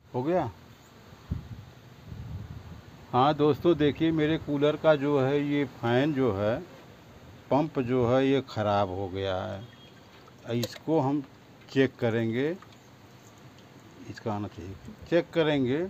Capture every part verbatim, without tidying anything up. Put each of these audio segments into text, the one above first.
हो गया। हाँ दोस्तों, देखिए मेरे कूलर का जो है ये फ़ैन जो है, पंप जो है ये ख़राब हो गया है। इसको हम चेक करेंगे, इसका आना चाहिए, चेक करेंगे।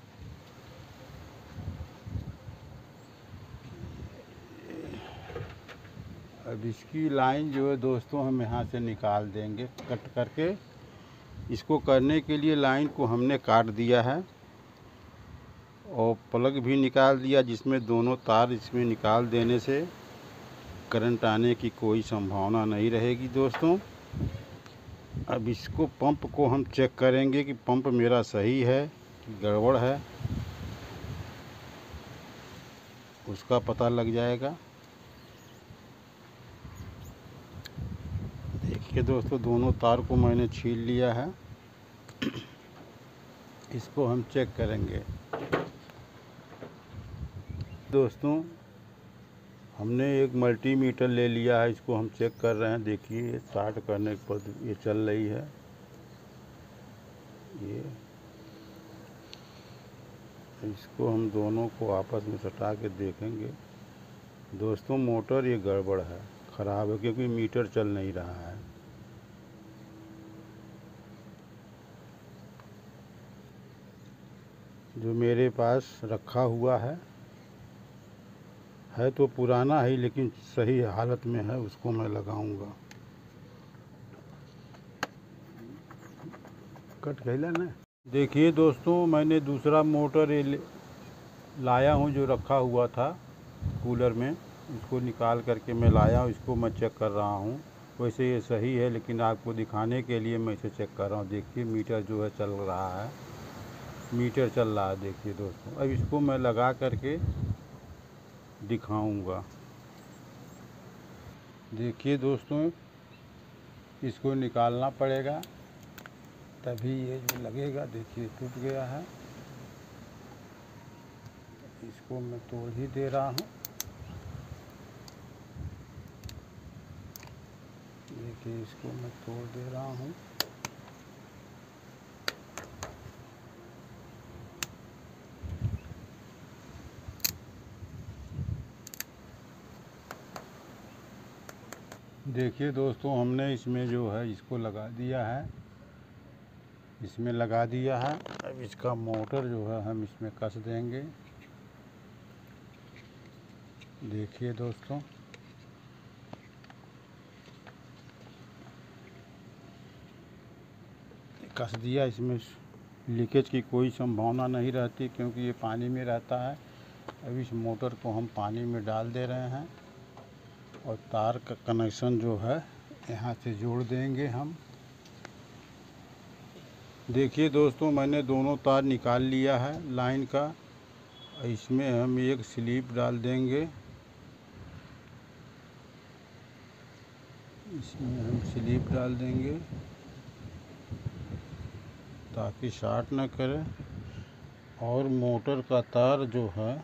अब इसकी लाइन जो है दोस्तों हम यहाँ से निकाल देंगे कट करके। इसको करने के लिए लाइन को हमने काट दिया है और प्लग भी निकाल दिया, जिसमें दोनों तार इसमें निकाल देने से करंट आने की कोई संभावना नहीं रहेगी दोस्तों। अब इसको पंप को हम चेक करेंगे कि पंप मेरा सही है कि गड़बड़ है, उसका पता लग जाएगा। देखिए दोस्तों, दोनों तार को मैंने छील लिया है। इसको हम चेक करेंगे दोस्तों। हमने एक मल्टीमीटर ले लिया है, इसको हम चेक कर रहे हैं। देखिए स्टार्ट करने पर ये चल रही है। ये इसको हम दोनों को आपस में सटा के देखेंगे दोस्तों। मोटर ये गड़बड़ है, ख़राब है, क्योंकि मीटर चल नहीं रहा है। जो मेरे पास रखा हुआ है है तो पुराना है, लेकिन सही हालत में है, उसको मैं लगाऊंगा। कट गया ना। देखिए दोस्तों, मैंने दूसरा मोटर ये लाया हूँ जो रखा हुआ था कूलर में। इसको निकाल करके मैं लाया हूँ, इसको मैं चेक कर रहा हूँ। वैसे ये सही है, लेकिन आपको दिखाने के लिए मैं इसे चेक कर रहा हूँ। देखिए मीटर जो है चल रहा है, मीटर चल रहा है। देखिए दोस्तों, अब इसको मैं लगा करके दिखाऊंगा। देखिए दोस्तों, इसको निकालना पड़ेगा तभी ये जो लगेगा। देखिए टूट गया है, इसको मैं तोड़ ही दे रहा हूँ। देखिए इसको मैं तोड़ दे रहा हूँ। देखिए दोस्तों, हमने इसमें जो है इसको लगा दिया है, इसमें लगा दिया है। अब इसका मोटर जो है हम इसमें कस देंगे। देखिए दोस्तों, कस दिया। इसमें लीकेज की कोई संभावना नहीं रहती, क्योंकि ये पानी में रहता है। अब इस मोटर को हम पानी में डाल दे रहे हैं और तार का कनेक्शन जो है यहाँ से जोड़ देंगे हम। देखिए दोस्तों, मैंने दोनों तार निकाल लिया है लाइन का। इसमें हम एक स्लिप डाल देंगे, इसमें हम स्लिप डाल देंगे ताकि शॉर्ट ना करे। और मोटर का तार जो है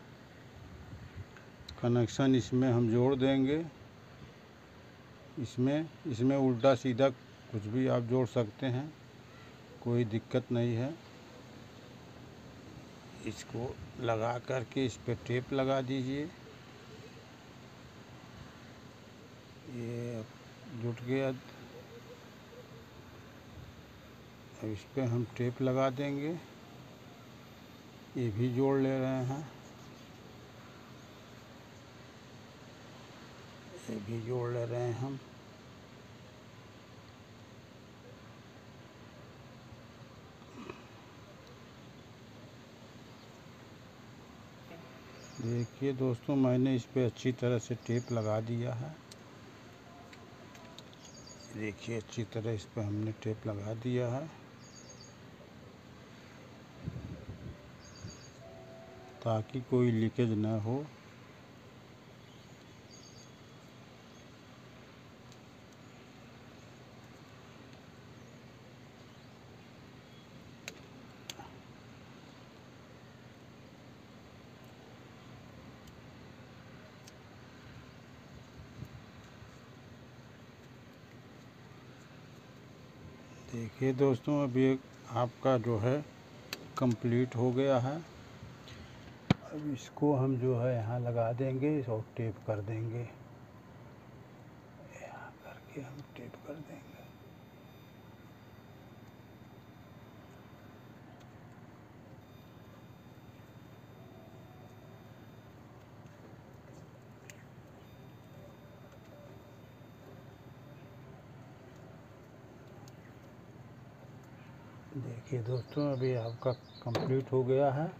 कनेक्शन इसमें हम जोड़ देंगे। इसमें इसमें उल्टा सीधा कुछ भी आप जोड़ सकते हैं, कोई दिक्कत नहीं है। इसको लगा करके इस पे टेप लगा दीजिए। ये जुट गया। अब इस पे हम टेप लगा देंगे। ये भी जोड़ ले रहे हैं, ये भी जोड़ ले रहे हैं हम। देखिए दोस्तों, मैंने इस पे अच्छी तरह से टेप लगा दिया है। देखिए अच्छी तरह इस पे हमने टेप लगा दिया है ताकि कोई लीकेज ना हो। देखिए दोस्तों, अब ये आपका जो है कंप्लीट हो गया है। अब इसको हम जो है यहाँ लगा देंगे और टेप कर देंगे, यहाँ करके हम टेप कर देंगे। देखिए दोस्तों, अभी आपका कंप्लीट हो गया है।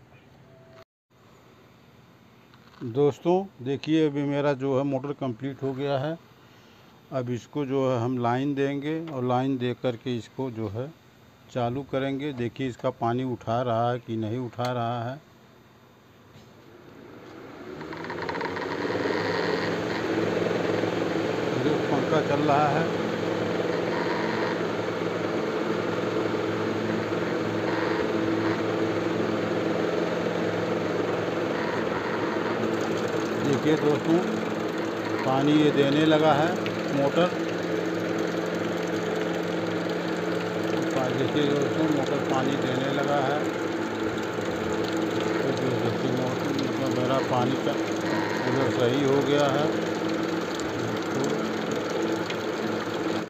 दोस्तों देखिए, अभी मेरा जो है मोटर कंप्लीट हो गया है। अब इसको जो है हम लाइन देंगे और लाइन दे करके इसको जो है चालू करेंगे। देखिए इसका पानी उठा रहा है कि नहीं उठा रहा है। जो पंखा चल रहा है। देखिए दोस्तों, पानी ये देने लगा है मोटर। देखिए दोस्तों, मोटर पानी देने लगा है। तो देखिए मोटर मतलब मेरा पानी का उधर सही हो गया है।